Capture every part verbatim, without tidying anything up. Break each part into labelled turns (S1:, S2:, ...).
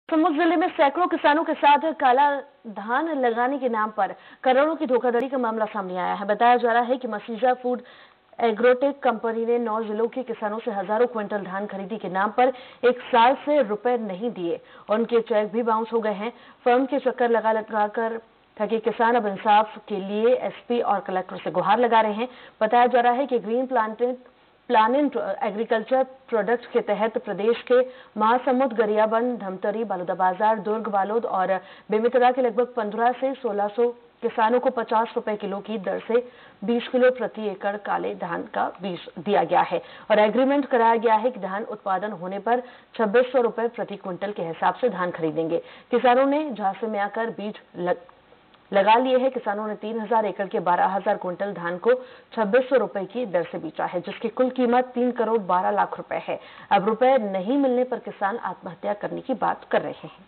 S1: समुद्र जिले में सैकड़ों किसानों के साथ काला धान लगाने के नाम पर करोड़ों की धोखाधड़ी का मामला सामने आया है। बताया जा रहा है कि मसीजा फूड एग्रोटेक कंपनी ने नौ जिलों के किसानों से हजारों क्विंटल धान खरीदी के नाम पर एक साल से रुपए नहीं दिए और उनके चेक भी बाउंस हो गए हैं। फर्म के चक्कर लगा लगाकर थके किसान अब इंसाफ के लिए एसपी और कलेक्टर से गुहार लगा रहे हैं। बताया जा रहा है कि green planted planning agriculture product के तहत प्रदेश के महासमुंद, गरियाबंद, धमतरी, बालोदाबाजार, दुर्ग, बालोद और बेमेतरा के लगभग पंद्रह से सोलह सौ किसानों को पचास रुपए किलो की दर से बीस किलो प्रति एकड़ काले धान का बीज दिया गया है और एग्रीमेंट कराया गया है कि धान उत्पादन होने पर छब्बीस सौ रुपए प्रति क्विंटल के हिसाब से धान खरीदेंगे। किसानों ने झांसे में आकर बीज लग लगा लिए हैं। किसानों ने तीन हजार एकड़ के बारह हजार क्विंटल धान को छब्बीस सौ रुपए की दर से बेचा है, जिसकी कुल कीमत तीन करोड़ बारह लाख रुपए है। अब रुपए नहीं मिलने पर किसान आत्महत्या करने की बात कर रहे हैं।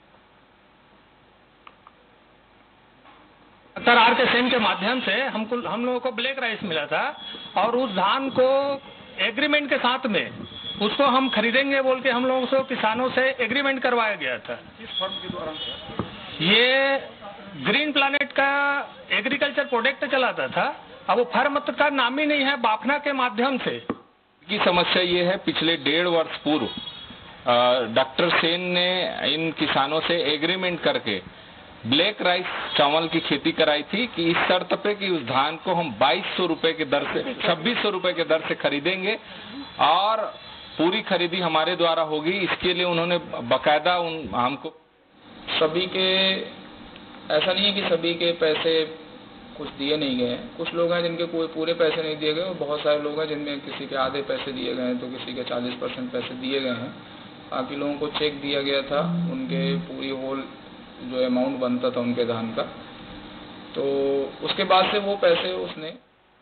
S2: आर के सेन के माध्यम से हमको हम लोगों को ब्लैक राइस मिला था और उस धान को एग्रीमेंट के साथ में उसको हम खरीदेंगे बोल के हम लोगों से किसानों से एग्रीमेंट करवाया गया था।
S3: इस फर्म के द्वारा
S2: ये ग्रीन प्लानेट का एग्रीकल्चर प्रोडक्ट चलाता था। अब वो फर्म का नाम ही नहीं है, बाफना के माध्यम से
S4: की समस्या ये है। पिछले डेढ़ वर्ष पूर्व डॉक्टर सेन ने इन किसानों से एग्रीमेंट करके ब्लैक राइस चावल की खेती कराई थी कि इस शर्त पे कि उस धान को हम बाईस सौ रुपए के दर से छब्बीस सौ रुपए के दर से खरीदेंगे और पूरी खरीदी हमारे द्वारा होगी। इसके लिए उन्होंने बकायदा उन हमको
S3: सभी के ऐसा नहीं है कि सभी के पैसे कुछ दिए नहीं गए हैं। कुछ लोग हैं जिनके कोई पूरे पैसे नहीं दिए गए और बहुत सारे लोग हैं जिनमें किसी के आधे पैसे दिए गए हैं तो किसी के चालीस परसेंट पैसे दिए गए हैं। बाकी लोगों को चेक दिया गया था, उनके पूरी होल जो अमाउंट बनता था उनके धान का, तो उसके बाद से वो पैसे उसने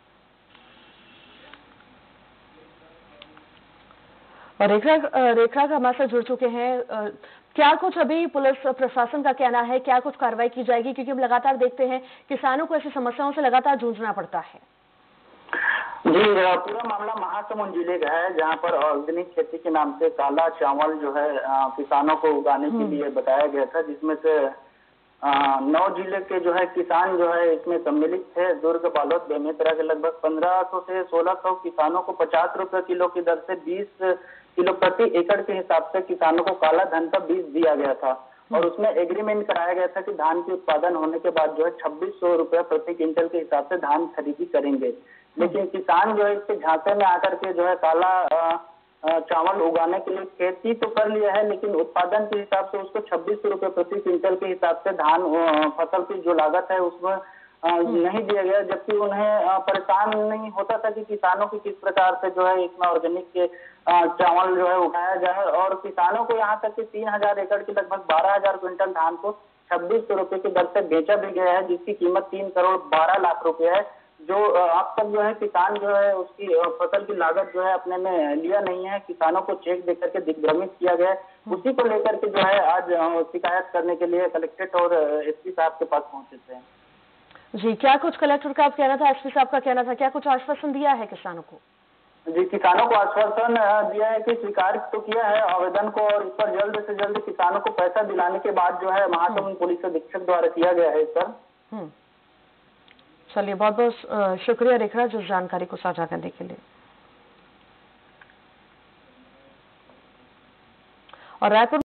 S1: और रेखा रेखा का हमारे साथ जुड़ चुके हैं। क्या कुछ अभी पुलिस प्रशासन का कहना है, क्या कुछ कार्रवाई की जाएगी? क्योंकि हम लगातार देखते हैं किसानों को ऐसी समस्याओं से लगातार जूझना पड़ता है।
S5: जी, पूरा मामला महासमुंद जिले का है, जहां पर ऑर्गेनिक खेती के नाम से काला चावल जो है किसानों को उगाने के लिए बताया गया था, जिसमें से नौ जिले के जो है किसान जो है इसमें सम्मिलित थे। दुर्ग, बालोद, बेमेतरा के लगभग पंद्रह सौ से सोलह सौ किसानों को पचास रुपए किलो की दर से बीस किलो प्रति एकड़ के हिसाब से किसानों को काला धान का बीज दिया गया था और उसमें एग्रीमेंट कराया गया था कि धान के उत्पादन होने के बाद जो है छब्बीस सौ रुपया प्रति क्विंटल के हिसाब से धान खरीदी करेंगे। लेकिन किसान जो है इसके झांसे में आकर के जो है काला चावल उगाने के लिए खेती तो कर लिया है, लेकिन उत्पादन के हिसाब से उसको छब्बीस सौ रुपये प्रति क्विंटल के हिसाब से धान फसल की जो लागत है उसमें नहीं दिया गया। जबकि उन्हें परेशान नहीं होता था कि किसानों की किस प्रकार से जो है इसमें ऑर्गेनिक के चावल जो है उगाया जाए और किसानों को यहाँ तक कि तीन हजार एकड़ की लगभग बारह हजार क्विंटल धान को छब्बीस सौ रुपये की दर से बेचा भी गया है, जिसकी कीमत तीन करोड़ बारह लाख रुपए है। जो अब तक जो है किसान जो है उसकी फसल की लागत जो है अपने में लिया नहीं है। किसानों को चेक देकर के दिग्भ्रमित किया गया है। उसी को लेकर के जो है आज शिकायत करने के लिए कलेक्ट्रेट और एसपी साहब के पास पहुंचे थे।
S1: जी, क्या कुछ कलेक्टर का कहना था, एसपी साहब का कहना था, क्या कुछ आश्वासन दिया है किसानों को?
S5: जी, किसानों को आश्वासन दिया है कि स्वीकार तो किया है आवेदन को और इस पर जल्द से जल्द किसानों को पैसा दिलाने के बाद जो है महासमुंद पुलिस अधीक्षक द्वारा किया गया है इस पर।
S1: चलिए, बहुत बहुत शुक्रिया रेखा जो जानकारी को साझा करने के लिए। और रायपुर